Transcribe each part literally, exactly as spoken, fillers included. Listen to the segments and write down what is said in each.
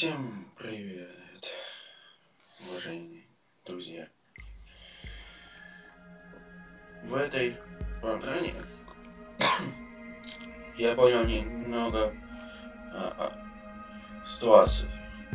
Всем привет, уважаемые друзья. В этой программе я понял немного а, а, ситуации.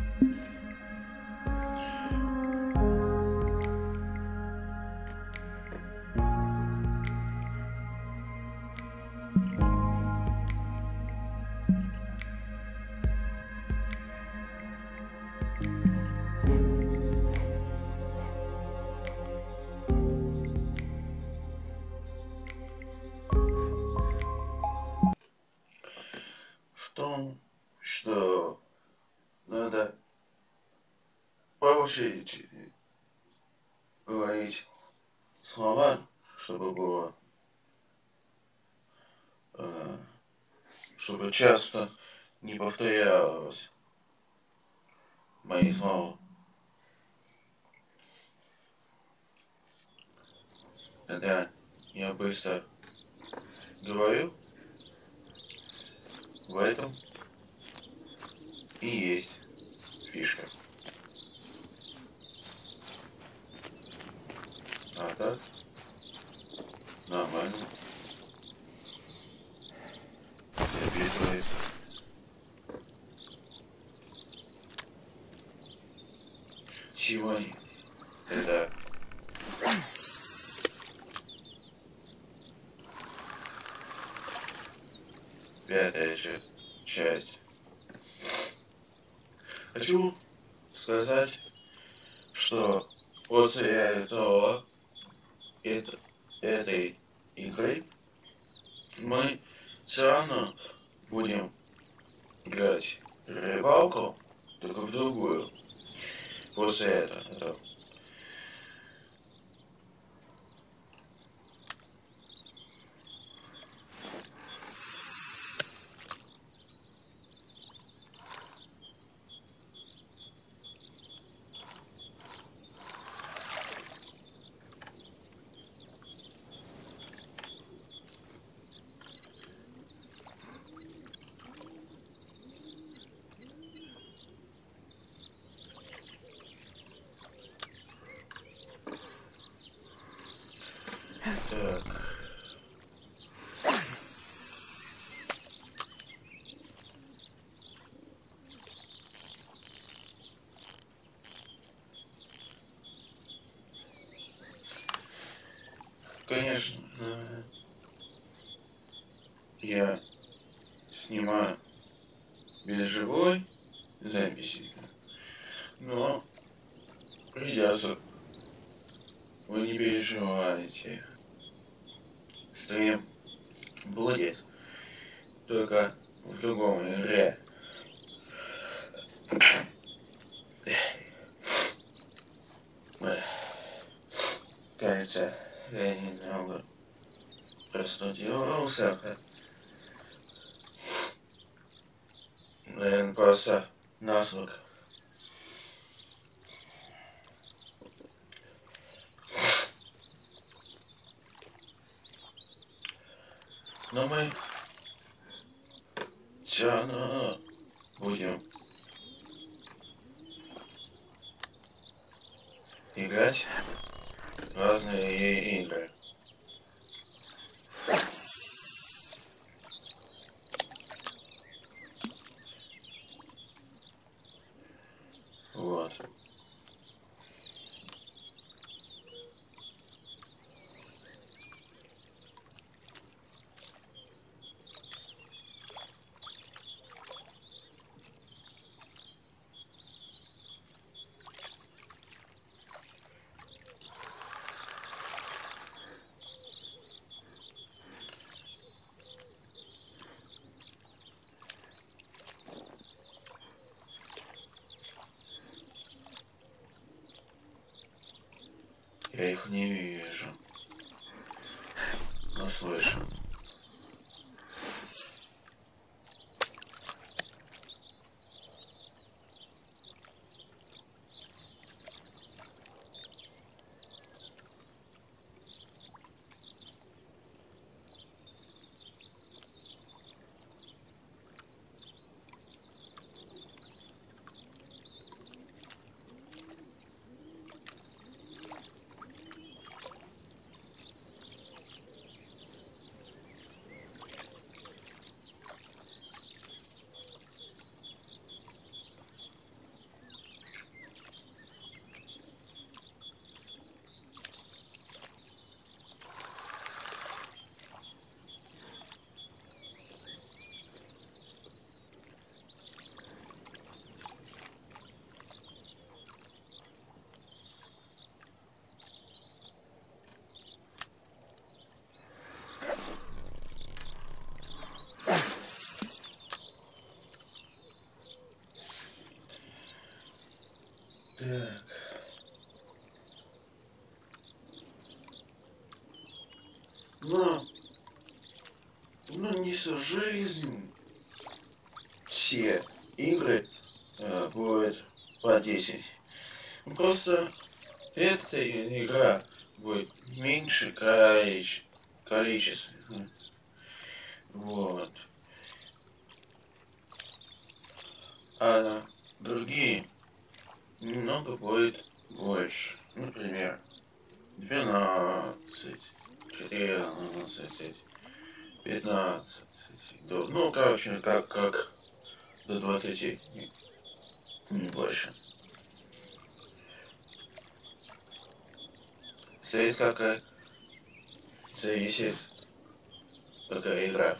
В том, что надо по очереди говорить слова, чтобы было, э, чтобы часто не повторялось мои слова. Когда я быстро говорю, в этом и есть фишка. А так нормально записывается. Сегодня это пятая же часть. Хочу сказать, что после этого это, этой игры мы все равно будем играть рыбалку, только в другую. После этого. Так. Конечно, я снимаю без живой записи, но придется. Вы не переживайте. Стрим будет только в другом игре. Кажется, я немного простудился. Наверное, просто насморк. Но мы все равно будем играть в разные игры. Вот. Я их не вижу, но слышу. Но, ну не всю жизнь. Все игры э, будут по десять. Просто эта игра будет меньше количе- количества. Вот. А другие немного будет больше. Например, двенадцать, четырнадцать, пятнадцать. до- Ну, короче, как, как до двадцати, не, не больше. Зависит какая, зависит какая игра.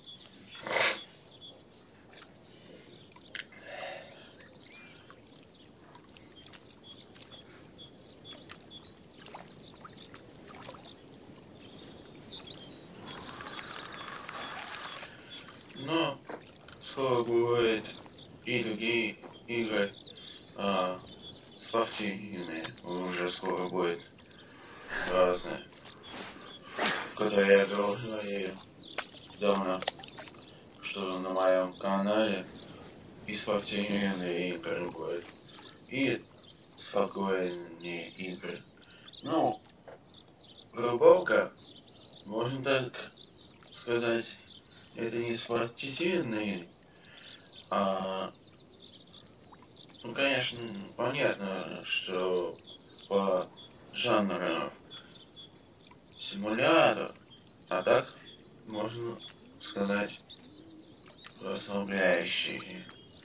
Но скоро будет и другие игры а, спортивные. Уже скоро будет разные. Когда я говорил давно, что на моем канале и спортивные игры будут, и спокойные игры. Ну, рыбалка, можно так сказать, это не спортивные, а, ну, конечно, понятно, что по жанру симулятор, а так можно сказать расслабляющий.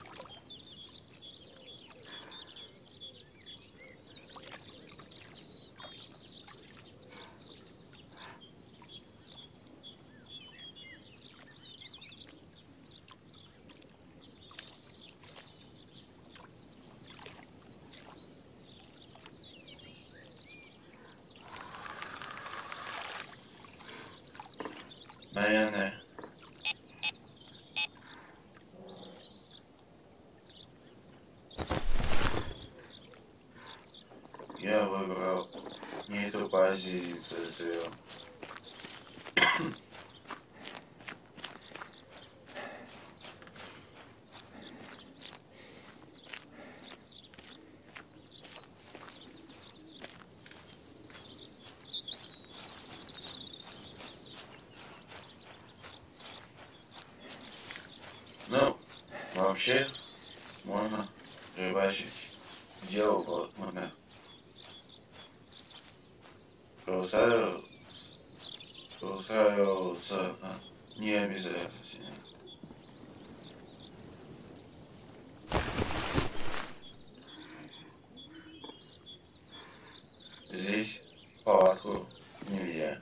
Наверное, я выбрал не эту позицию. Ну, вообще, можно рыбачить где угодно. Устраиваться, устраиваться а, не обязательно. Здесь палатку нельзя.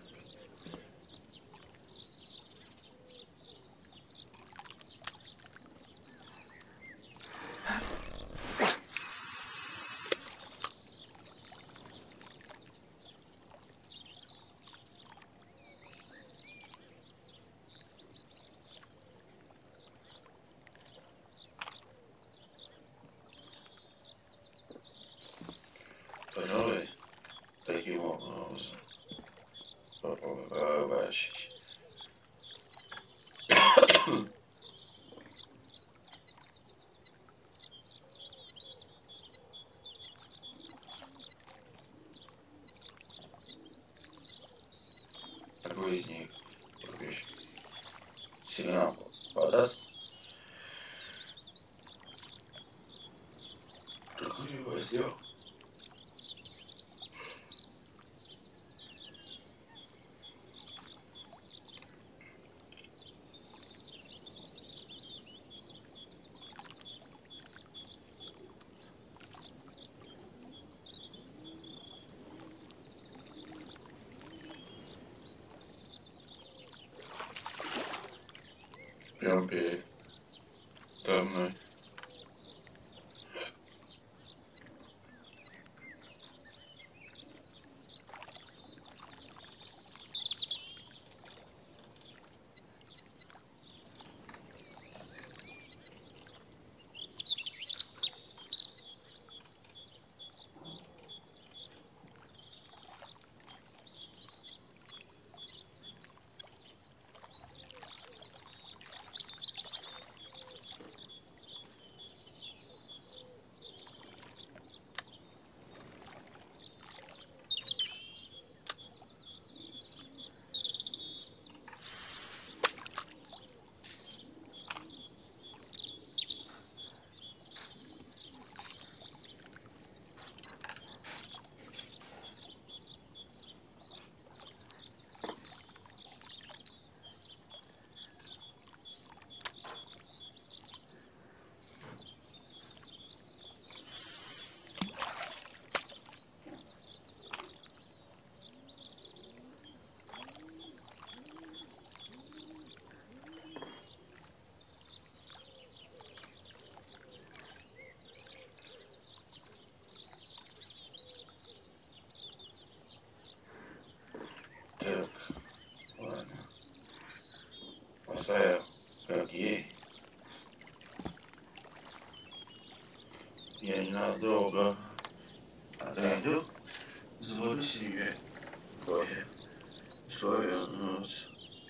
Пожалуй, таким образом рыбачить. Какой из них выберешь? Сигнал подаст? Какой его сделал? Прям перед мной. оставил как ей. Я ненадолго отойду, заварю себе кофе. Скоро вернусь.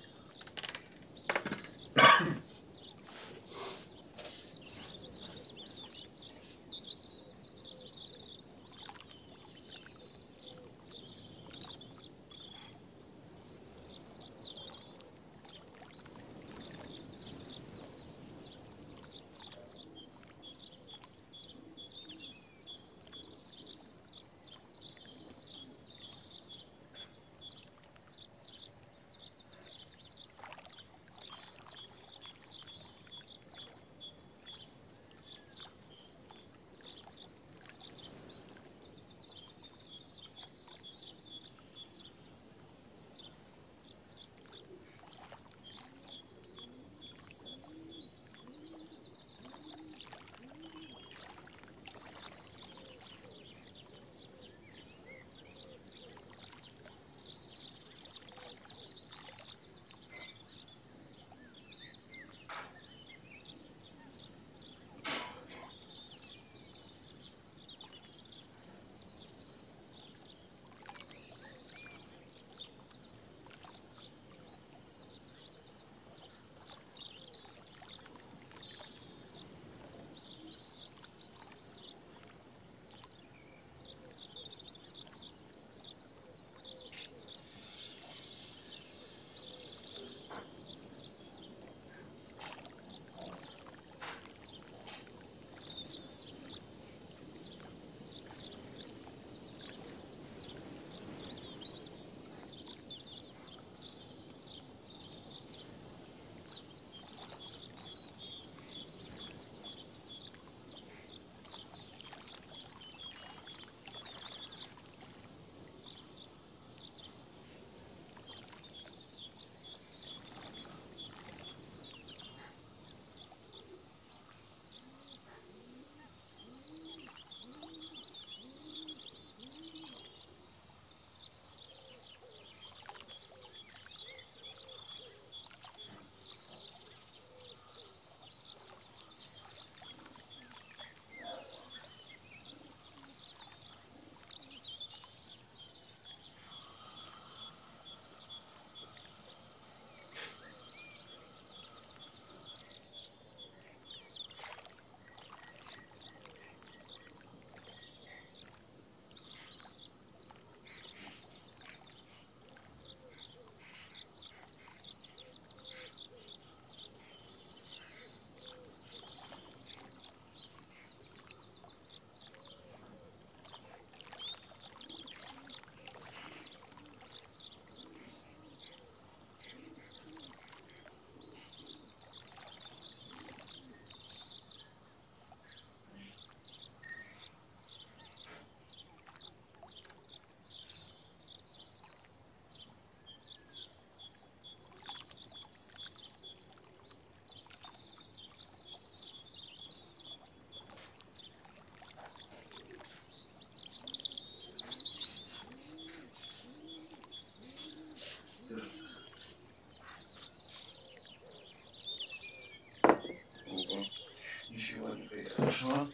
Ничего не произошло.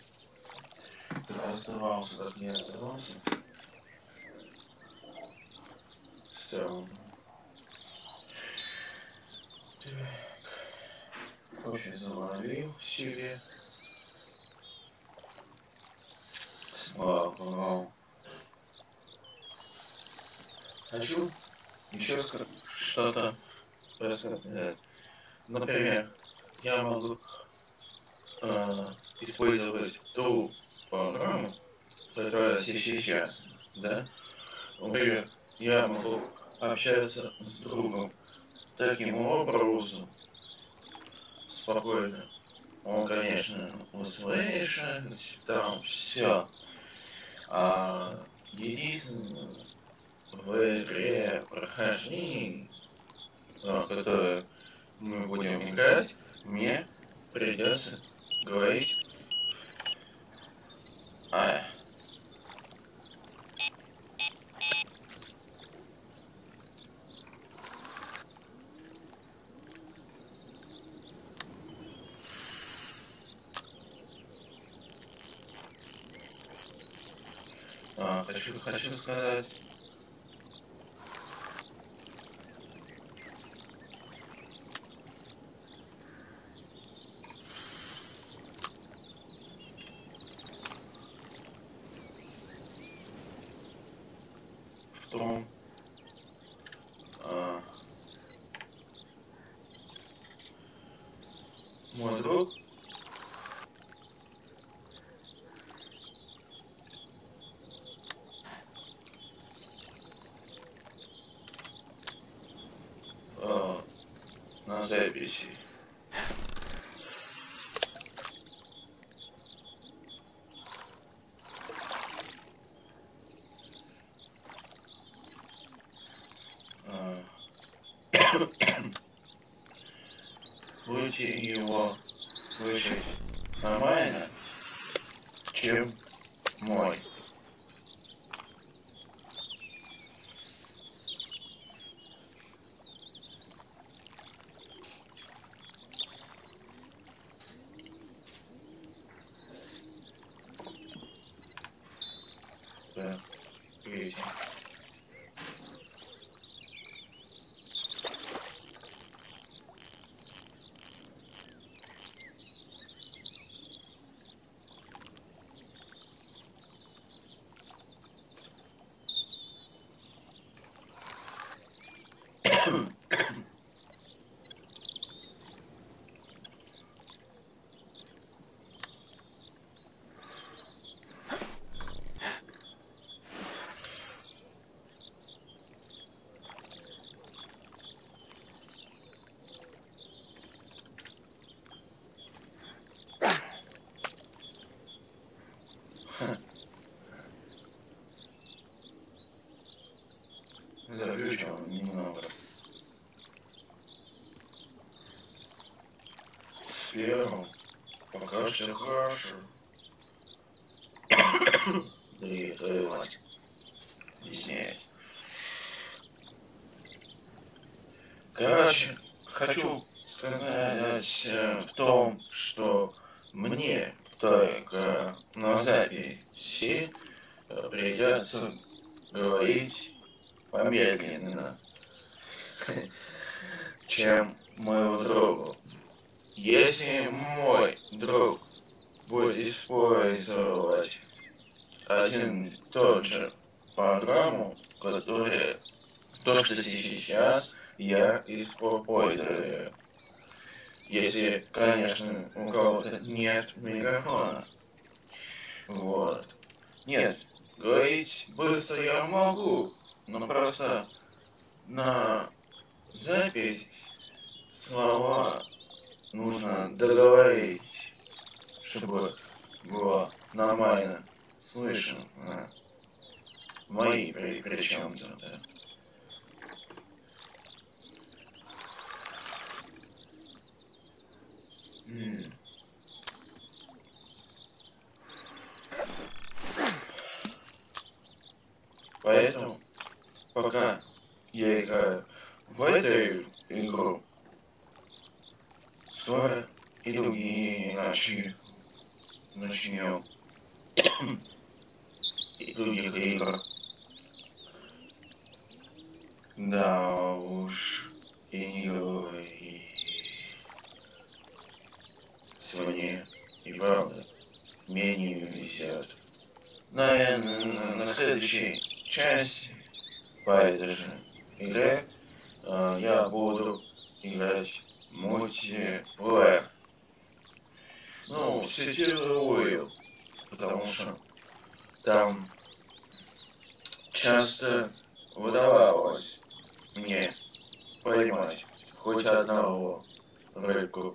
Ты оставался, как не оставался. Странно. Так. Кофе заварил себе. Снова. Хочу еще что-то рассказать. Например, я могу э, использовать ту программу, которая сейчас, да? Например, я могу общаться с другом таким образом, спокойно. Он, конечно, услышит там все. А единственное, в игре прохождения, которое мы будем играть, мне придется говорить. А, А, хочу, хочу сказать... В том... А, мой друг... А, на записи. А, будете его слышать нормально, чем мой. Да, видите. Заключил немного. С первым пока все хорошо. Да и тревать. Извиняюсь. Короче, хочу сказать э, в том, что мне только на записи э, придется говорить помедленно, чем моему другу. Если мой друг будет использовать один и тот же программу, который то, что сейчас я использую. Если, конечно, у кого-то нет микрофона. Вот. Нет, говорить быстро я могу, но просто на запись слова нужно договорить, чтобы было нормально слышно. Мои при, причем тут. М. Поэтому, пока я играю в эту игру, скоро и другие начнем, начнем и других игр. Да уж, и не говори. Сегодня и правда менее везет. Наверное, на, на следующей части по этой же игре э, я буду играть мультиплеер. Ну, сетевую, потому что там часто выдавалось мне поймать хоть одного рыбку.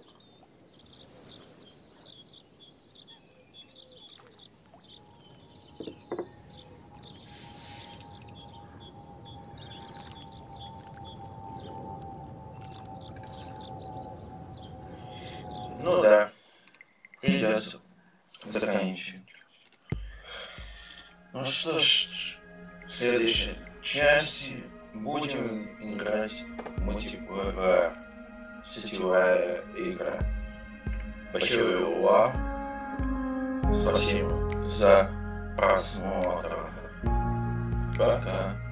Ну да, придется заканчивать. Ну что ж, в следующей части будем играть в мультиплеер. Сетевая игра. Большое вам спасибо за просмотр. Пока.